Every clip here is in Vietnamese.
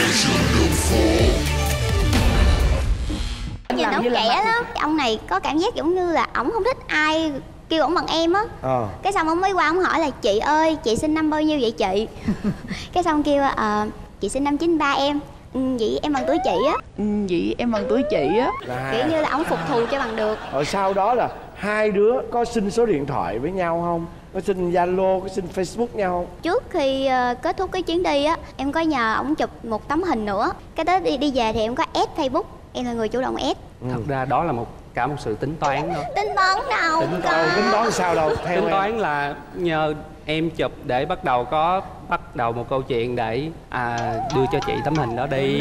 Nhìn ông trẻ lắm. Ông này có cảm giác giống như là ổng không thích ai kêu ổng bằng em á. Cái xong ông mới qua ổng hỏi là chị ơi, chị sinh năm bao nhiêu vậy chị? Cái xong kêu chị sinh năm 93 em. Vậy em bằng tuổi chị á. Vậy em bằng tuổi chị á. Kiểu như là ổng phục thù cho bằng được. Rồi sau đó là hai đứa có xin số điện thoại với nhau không? Có xin Zalo, có xin Facebook nhau không? Trước khi kết thúc cái chuyến đi á, em có nhờ ổng chụp một tấm hình nữa. Cái tới đi về thì em có add Facebook. Em là người chủ động add. Thật ra đó là cả một sự tính toán thôi. Tính toán đâu tính toán sao đâu. Theo tính toán là nhờ em chụp để bắt đầu một câu chuyện để đưa cho chị tấm hình đó đi.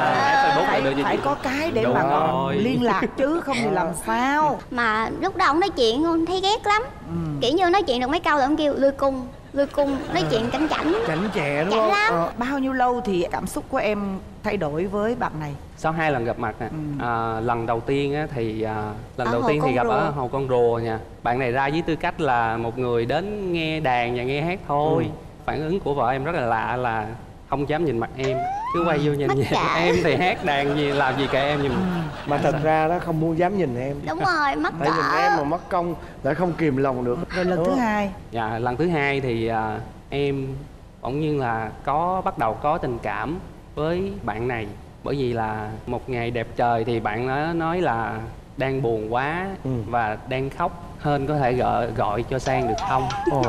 Phải có cái để mà liên lạc chứ không thì làm sao. Mà lúc đó ông nói chuyện thấy ghét lắm. Kiểu như nói chuyện được mấy câu rồi ông kêu lươi cung, nói chuyện chảnh chẹ đúng không? Bao nhiêu lâu thì cảm xúc của em thay đổi với bạn này? Sau 2 lần gặp mặt lần đầu tiên á, thì gặp ở Hồ Con Rùa nha. Bạn này ra với tư cách là một người đến nghe đàn và nghe hát thôi. Phản ứng của vợ em rất là lạ, là không dám nhìn mặt em, cứ quay vô nhìn em thì hát đàn gì làm gì kệ em. Nhưng mà thật ra đó không muốn dám nhìn em. Đúng rồi, mắc cỡ. Tại nhìn em mà mất công lại không kìm lòng được. Rồi lần thứ hai? Dạ, lần thứ hai thì em bỗng nhiên là bắt đầu có tình cảm với bạn này. Bởi vì là một ngày đẹp trời thì bạn nó nói là đang buồn quá và đang khóc, Hên có thể gọi cho Sang được không?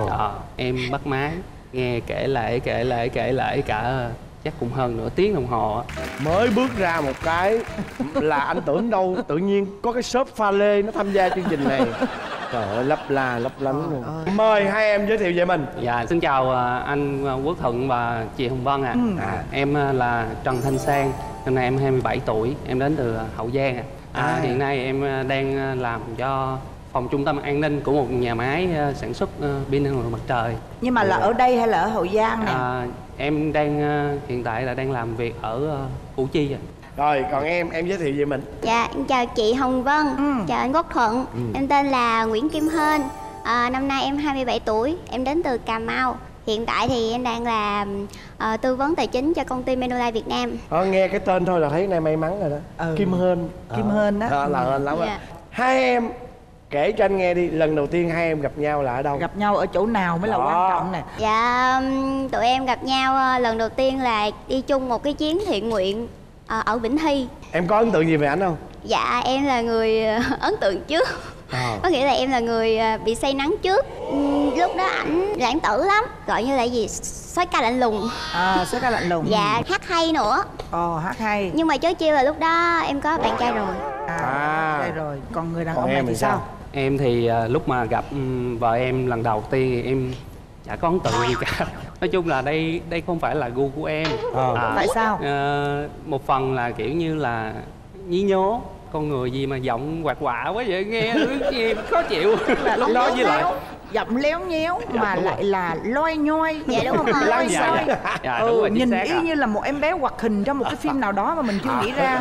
Em bắt máy nghe kể lể cả chắc cũng hơn nửa tiếng đồng hồ. Mới bước ra một cái là anh tưởng đâu tự nhiên có cái shop pha lê nó tham gia chương trình này. Trời ơi, lấp lánh luôn. Mời hai em giới thiệu về mình. Dạ, xin chào anh Quốc Thuận và chị Hồng Vân ạ. Em là Trần Thanh Sang, năm nay em 27 tuổi, em đến từ Hậu Giang ạ. Hiện nay em đang làm cho phòng trung tâm an ninh của một nhà máy sản xuất pin năng lượng mặt trời. Nhưng mà là ở đây hay là ở Hậu Giang nè? Em hiện tại là đang làm việc ở Củ Chi ạ. Rồi, còn em giới thiệu về mình. Dạ, em chào chị Hồng Vân, chào anh Quốc Thuận. Em tên là Nguyễn Kim Hên, năm nay em 27 tuổi, em đến từ Cà Mau. Hiện tại thì em đang làm tư vấn tài chính cho công ty Manulife Việt Nam. Nghe cái tên thôi là thấy nay may mắn rồi đó. Kim Hên. Kim Hên đó. Là hên lắm á. Hai em kể cho anh nghe đi, lần đầu tiên hai em gặp nhau là ở đâu? Gặp nhau ở chỗ nào mới là quan trọng nè. Dạ, tụi em gặp nhau lần đầu tiên là đi chung một cái chuyến thiện nguyện ở Vĩnh Hy. Em có ấn tượng gì về ảnh không? Dạ, em là người ấn tượng trước. Có nghĩa là em là người bị say nắng trước. Lúc đó ảnh lãng tử lắm, gọi như là gì, soái ca lạnh lùng. Soái ca lạnh lùng. Dạ, hát hay nữa. Hát hay. Nhưng mà chớ chiêu là lúc đó em có bạn trai rồi. Trai rồi. Còn người đàn ông này thì sao? Em thì lúc mà gặp vợ em lần đầu tiên thì em chả có ấn tượng gì cả. Nói chung là đây không phải là gu của em. Tại sao? Một phần là kiểu như là nhí nhố, con người gì mà giọng quạt quạ quá vậy, nghe khó chịu. Lúc đó với lại giọng léo nhéo mà lại là loi nhoi. Dạ đúng không? Loi xoi. Đúng rồi, nhìn y như là một em bé hoạt hình trong một cái phim nào đó mà mình chưa nghĩ ra.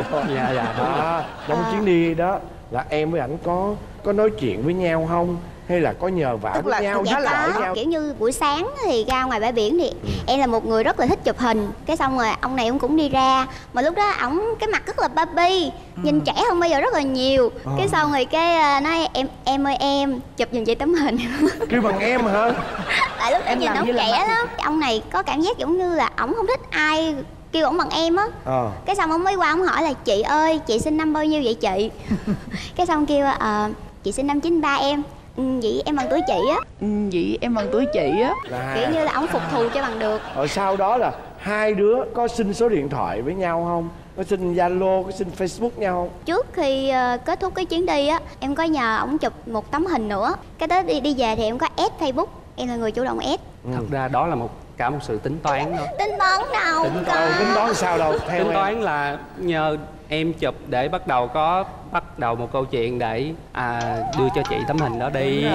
Trong chuyến đi đó là em với ảnh có nói chuyện với nhau không? Hay là có nhờ vả với nhau, dạ có. Nhau? Kiểu như buổi sáng thì ra ngoài bãi biển thì em là một người rất là thích chụp hình. Cái xong rồi ông này ông cũng đi ra. Mà lúc đó ổng cái mặt rất là baby, nhìn trẻ hơn bây giờ rất là nhiều. Cái xong rồi cái nói em ơi em, chụp giùm chị tấm hình. Kêu bằng em hả? Tại lúc đó nhìn ông trẻ lắm. Ông này có cảm giác giống như là ổng không thích ai kêu ổng bằng em á. Cái xong ông mới qua ổng hỏi là chị ơi, chị sinh năm bao nhiêu vậy chị? Cái xong kêu chị sinh năm 93 em. Vậy em bằng tuổi chị á. Vậy em bằng tuổi chị á. Kiểu như là ổng phục thù cho bằng được. Rồi sau đó là hai đứa có xin số điện thoại với nhau không? Có xin Zalo, có xin Facebook nhau không? Trước khi kết thúc cái chuyến đi á, em có nhờ ổng chụp một tấm hình nữa. Cái tới đi về thì em có add Facebook. Em là người chủ động add. Thật ra đó là cả một sự tính toán thôi. Tính toán đâu tính toán sao đâu. Theo tính toán là nhờ em chụp để bắt đầu một câu chuyện để đưa cho chị tấm hình đó đi.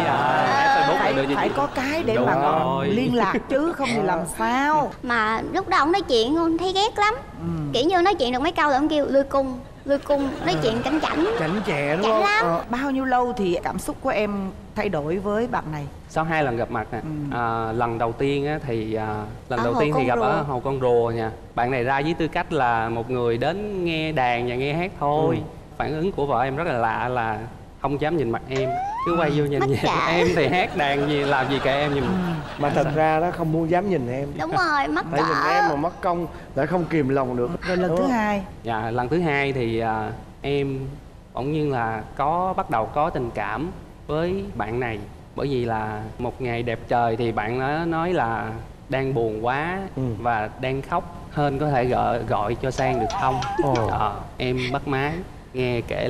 Phải có cái để mà liên lạc chứ không thì làm sao. Mà lúc đó ổng nói chuyện thấy ghét lắm. Kiểu như nói chuyện được mấy câu rồi ổng kêu lươi vui cung, nói chuyện chảnh chảnh chẹ đúng chảnh không? lắm. Bao nhiêu lâu thì cảm xúc của em thay đổi với bạn này? Sau 2 lần gặp mặt nè, lần đầu tiên á, thì lần Ở đầu Hồ tiên thì Con gặp Rùa. ở Hồ Con Rùa nha. Bạn này ra với tư cách là một người đến nghe đàn và nghe hát thôi. Phản ứng của vợ em rất là lạ, là không dám nhìn mặt em, cứ quay vô nhìn Mất về cả. em thì hát đàn gì làm gì kệ em nhìn. Mà thật ra nó không muốn dám nhìn em. Đúng rồi, mất Tại nhìn em cỡ. mà mất công lại không kìm lòng được. Rồi lần thứ hai? Dạ, lần thứ hai thì em bỗng nhiên là bắt đầu có tình cảm với bạn này. Bởi vì là một ngày đẹp trời thì bạn nó nói là đang buồn quá và đang khóc, hên có thể gọi cho Sang được không? Em bắt máy nghe kể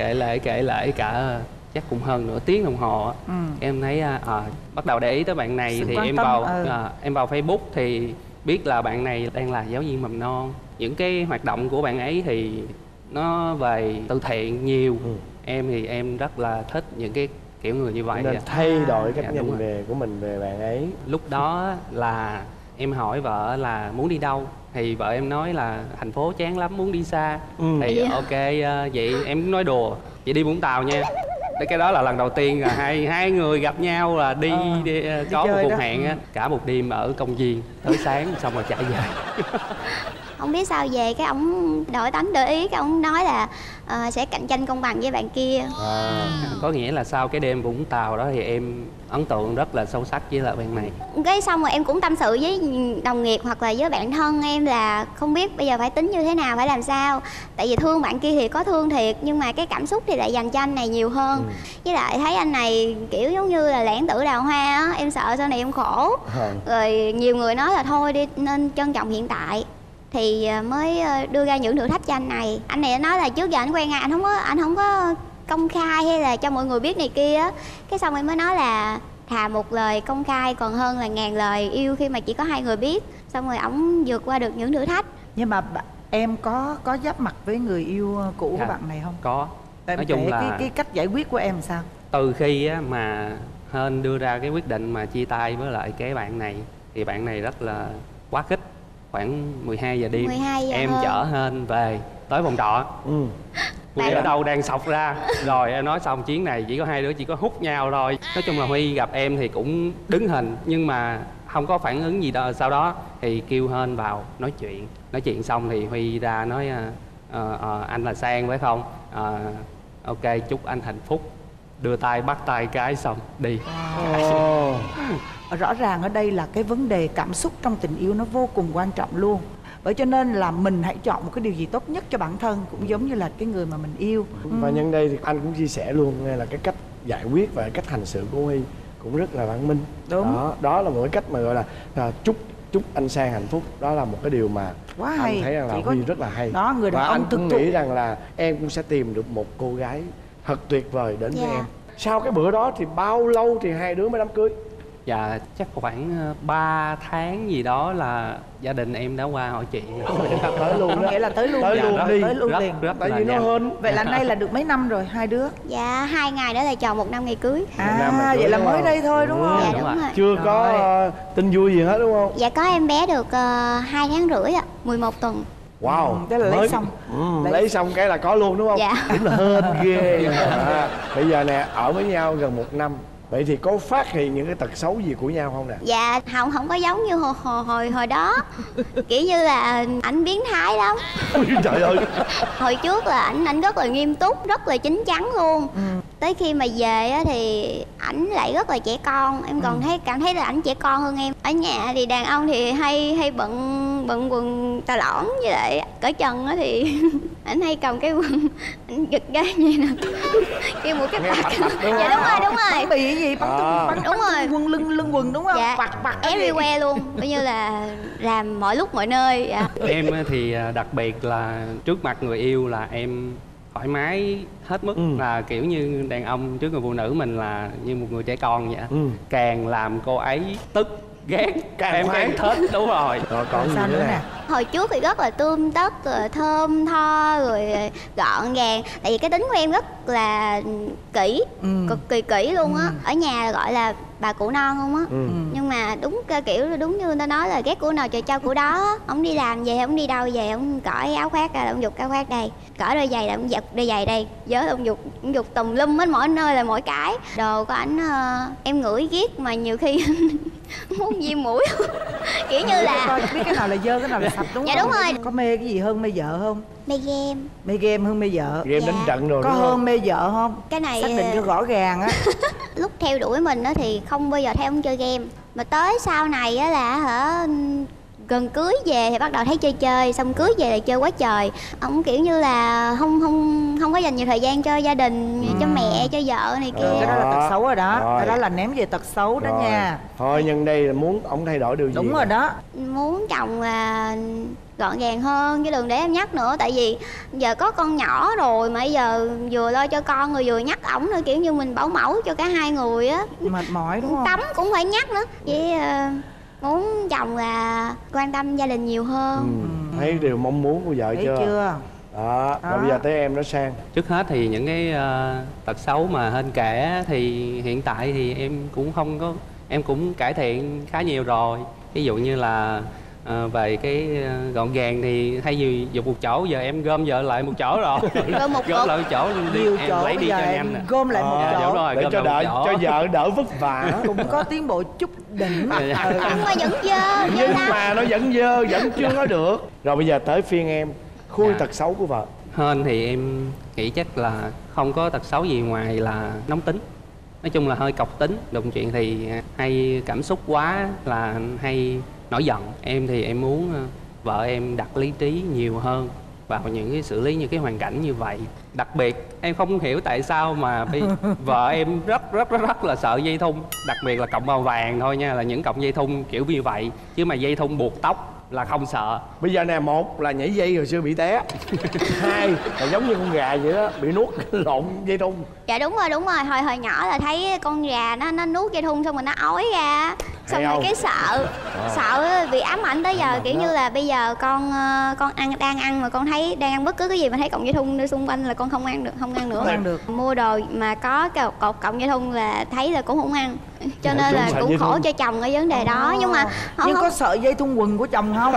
lể cả chắc cũng hơn nửa tiếng đồng hồ á. Em thấy bắt đầu để ý tới bạn này. Sự thì quan em tâm, vào em vào Facebook thì biết là bạn này đang là giáo viên mầm non. Những cái hoạt động của bạn ấy thì nó về từ thiện nhiều. Em thì em rất là thích những cái kiểu người như vậy. Nên thay đổi cách Dạ, nhìn đúng rồi. về của mình về bạn ấy. Lúc đó là em hỏi vợ là muốn đi đâu, thì vợ em nói là thành phố chán lắm, muốn đi xa. Thì ok, vậy em nói đùa, vậy đi Vũng Tàu nha. Cái đó là lần đầu tiên là hai người gặp nhau là đi có một cuộc hẹn á. Cả một đêm ở công viên tới sáng xong rồi chạy về. Không biết sao về cái ổng đổi tánh đổi ý, cái ổng nói là sẽ cạnh tranh công bằng với bạn kia. Có nghĩa là sau cái đêm Vũng Tàu đó thì em ấn tượng rất là sâu sắc với lại bạn này. Cái xong rồi em cũng tâm sự với đồng nghiệp hoặc là với bạn thân em là không biết bây giờ phải tính như thế nào, phải làm sao. Tại vì thương bạn kia thì có thương thiệt, nhưng mà cái cảm xúc thì lại dành cho anh này nhiều hơn. Với lại thấy anh này kiểu giống như là lãng tử đào hoa á, em sợ sau này em khổ. Rồi nhiều người nói là thôi đi, nên trân trọng hiện tại. Thì mới đưa ra những thử thách cho anh này. Anh này nói là trước giờ anh quen ai anh không có công khai hay là cho mọi người biết này kia á. Cái xong em mới nói là thà một lời công khai còn hơn là ngàn lời yêu khi mà chỉ có 2 người biết. Xong rồi ổng vượt qua được những thử thách. Nhưng mà em có giáp mặt với người yêu cũ của bạn này không? Có. Nói chung là cái cách giải quyết của em sao? Từ khi á, mà Hên đưa ra cái quyết định mà chia tay với lại cái bạn này thì bạn này rất là quá khích. Khoảng 12 giờ đêm 12 giờ em hơn. chở Hên về tới phòng trọ. Huy ở đâu đang sọc ra. Rồi em nói xong chuyến này chỉ có 2 đứa chỉ có hút nhau thôi. Nói chung là Huy gặp em thì cũng đứng hình nhưng mà không có phản ứng gì đâu. Sau đó thì kêu Hên vào nói chuyện xong thì Huy ra nói anh là Sang phải không? Ok, chúc anh hạnh phúc. Đưa tay bắt tay cái xong đi. Rõ ràng ở đây là cái vấn đề cảm xúc trong tình yêu nó vô cùng quan trọng luôn. Bởi cho nên là mình hãy chọn một cái điều gì tốt nhất cho bản thân, cũng giống như là cái người mà mình yêu. Và nhân đây thì anh cũng chia sẻ luôn nghe là cái cách giải quyết và cái cách hành xử của Huy cũng rất là văn minh. Đúng. Đó là một cái cách mà gọi là chúc anh Sang hạnh phúc. Đó là một cái điều mà Quá anh hay. thấy rằng là Huy rất là hay. Đó, người đàn và ông anh thực cũng thụ. nghĩ rằng là em cũng sẽ tìm được một cô gái thật tuyệt vời đến với Dạ. em. Sau cái bữa đó thì bao lâu thì 2 đứa mới đám cưới? Dạ chắc khoảng 3 tháng gì đó là gia đình em đã qua hỏi chuyện. Tới luôn Có đó. nghĩa là tới luôn. Tới Dạ, luôn đó, đi. tới luôn liền. Tại vì nó hên. Vậy là nay là được mấy năm rồi 2 đứa? Dạ 2 ngày nữa là tròn 1 năm ngày cưới. năm ngày cưới Vậy là đúng mới không? đây thôi đúng không? Dạ Đúng đúng rồi. Chưa có tin vui gì hết đúng không? Dạ có em bé được 2 tháng rưỡi ạ, 11 tuần. Wow. Tức là lấy xong. Lấy xong cái là có luôn đúng không? Dạ. Đúng là hên ghê. Bây giờ nè, ở với nhau gần 1 năm. Vậy thì có phát hiện những cái tật xấu gì của nhau không nè? Dạ không có giống như hồi đó. Kiểu như là ảnh biến thái lắm. Ui, trời ơi. Hồi trước là ảnh rất là nghiêm túc, rất là chín chắn luôn. Tới khi mà về á thì ảnh lại rất là trẻ con. Em còn cảm thấy là ảnh trẻ con hơn em. Ở nhà thì đàn ông thì hay bận quần tà lõn, với lại cởi trần á thì ảnh hay cầm cái quần ảnh giật ra như nè, kêu một cái bạc. Dạ đúng rồi. Bắn bì gì? Bắn Đúng rồi. quần lưng quần đúng không? Dạ Bạc everywhere luôn, coi như là làm mọi lúc mọi nơi. Dạ. Em thì đặc biệt là trước mặt người yêu là em thoải mái hết mức. Là kiểu như đàn ông trước người phụ nữ mình là như một người trẻ con vậy. Càng làm cô ấy tức ghét em càng thích. Đúng rồi. Rồi còn gì sao nữa nữa nè? nè? Hồi trước thì rất là tươm tất, rồi thơm tho, rồi gọn gàng. Tại vì cái tính của em rất là kỹ, cực kỳ kỹ luôn á. Ở nhà gọi là bà cụ non không á. Nhưng mà đúng kiểu đúng như người ta nói là ghét của nào trời trao của đó. Ông đi làm về, ông đi đâu về, ông cởi áo khoác ra là ông giục áo khoác đây, cởi đôi giày là ông giật đôi giày đây, vớ là ông giục tùm lum hết mỗi nơi là mỗi cái. Đồ của ảnh em ngửi ghét mà nhiều khi muốn viêm mũi. Kiểu như là coi biết cái nào là dơ, cái nào là sạch, đúng dạ không? đúng rồi. Có mê cái gì hơn mê vợ không? Mê game. Mê game hơn mê vợ. Game Dạ. đánh trận rồi Có đúng hơn không? mê vợ không? Cái này Xác định cho rõ ràng á. lúc theo đuổi mình á thì không bao giờ theo ông chơi game, mà tới sau này á là gần cưới về thì bắt đầu thấy chơi, xong cưới về là chơi quá trời. Ông kiểu như là không có dành nhiều thời gian cho gia đình, cho mẹ, cho vợ này kia. Cái đó là tật xấu rồi đó. Rồi. Cái đó là ném về tật xấu đó Rồi. nha. Thôi nhân đây là muốn ông thay đổi điều gì? Đúng rồi đó. Muốn chồng là gọn gàng hơn, chứ đừng để em nhắc nữa. Tại vì giờ có con nhỏ rồi mà giờ vừa lo cho con rồi vừa nhắc ổng nữa, kiểu như mình bảo mẫu cho cả hai người á. Mệt mỏi đúng không? Tắm cũng phải nhắc nữa. Với muốn chồng là quan tâm gia đình nhiều hơn. Thấy điều mong muốn của vợ Thấy chưa? chưa? Đó. Đó. Rồi bây giờ tới em nói sang. Trước hết thì những cái tật xấu mà Hên kể thì hiện tại thì em cũng không có, em cũng cải thiện khá nhiều rồi. Ví dụ như là về cái gọn gàng thì thay vì dùng một chỗ, giờ em gom vợ lại một chỗ rồi. Gom một gom cục. lại một chỗ đi, Nhiều em chỗ lấy bây đi giờ cho em nhanh nè. gom lại một Dạ, chỗ đúng rồi, Để gom cho lại đỡ một chỗ. cho vợ đỡ vất vả. Cũng có tiến bộ chút đỉnh. Nhưng mà vẫn dơ Nhưng lắm. mà nó vẫn dơ, vẫn chưa nói được. Rồi bây giờ tới phiên em. Khui Dạ. tật xấu của vợ. Hên thì em nghĩ chắc là không có tật xấu gì ngoài là nóng tính. Nói chung là hơi cọc tính, đụng chuyện thì hay cảm xúc quá, là hay nổi giận. Em thì em muốn vợ em đặt lý trí nhiều hơn vào những cái xử lý những cái hoàn cảnh như vậy. Đặc biệt em không hiểu tại sao mà vợ em rất là sợ dây thun, đặc biệt là cọng màu vàng thôi nha, là những cọng dây thun kiểu như vậy, chứ mà dây thun buộc tóc là không sợ. Bây giờ nè, một là nhảy dây hồi xưa bị té. Hai là giống như con gà vậy đó, bị nuốt lộn dây thun. Dạ đúng rồi. Hồi nhỏ là thấy con gà nó nuốt dây thun xong rồi nó ói ra. Xong rồi không? cái sợ bị ám ảnh tới giờ. Kiểu đó. như là bây giờ con đang ăn mà con thấy đang ăn bất cứ cái gì mà thấy cọng dây thun đi xung quanh là con không ăn nữa. Không ăn được. Mua đồ mà có cột cọng dây thun là thấy là cũng không ăn. Cho nên là sợ cũng dây khổ thun. cho chồng ở vấn đề đó. Nhưng mà Nhưng không, có sợ dây thun quần của chồng không?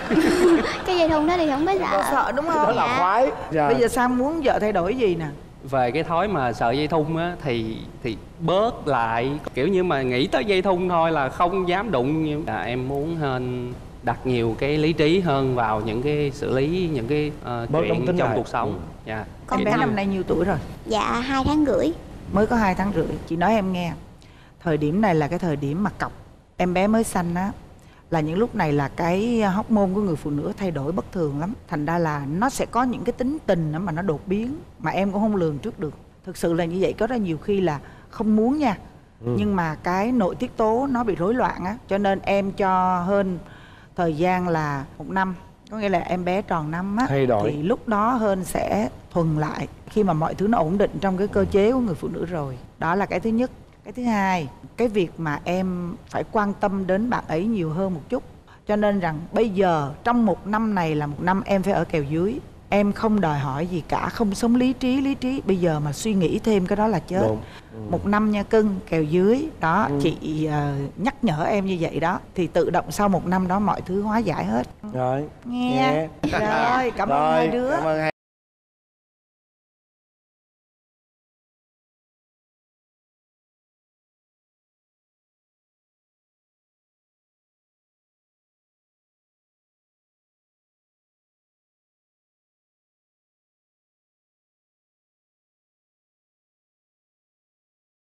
cái dây thun đó thì không có Có sợ đúng Đó không? là Dạ. khoái. Rồi. Bây giờ Sam muốn vợ thay đổi gì nè? Về cái thói mà sợ dây thun á thì bớt lại, kiểu như mà nghĩ tới dây thun thôi là không dám đụng. Em muốn Hên đặt nhiều cái lý trí hơn vào những cái xử lý những cái Bớt nóng chuyện tính trong lại. cuộc sống. Dạ. Con Kiểu bé như- năm nay nhiêu tuổi rồi? Dạ 2 tháng rưỡi. Mới có 2 tháng rưỡi. Chị nói em nghe, thời điểm này là cái thời điểm mà cọc em bé mới sanh á, là những lúc này là cái hormone của người phụ nữ thay đổi bất thường lắm. Thành ra là nó sẽ có những cái tính tình mà nó đột biến mà em cũng không lường trước được. Thực sự là như vậy, có rất nhiều khi là không muốn nha. Nhưng mà cái nội tiết tố nó bị rối loạn á, cho nên em cho Hên thời gian là 1 năm. Có nghĩa là em bé tròn năm á, Thay đổi. thì lúc đó Hên sẽ thuần lại khi mà mọi thứ nó ổn định trong cái cơ chế của người phụ nữ rồi. Đó là cái thứ nhất. Cái thứ hai, cái việc mà em phải quan tâm đến bạn ấy nhiều hơn một chút. Cho nên rằng bây giờ trong 1 năm này là 1 năm em phải ở kèo dưới. Em không đòi hỏi gì cả, không sống lý trí. Bây giờ mà suy nghĩ thêm cái đó là chết. Đúng. 1 năm nha cưng, kèo dưới. Đó, chị nhắc nhở em như vậy đó. Thì tự động sau 1 năm đó mọi thứ hóa giải hết. Rồi. Nghe. Rồi, cảm ơn Rồi, hai đứa. Cảm ơn hai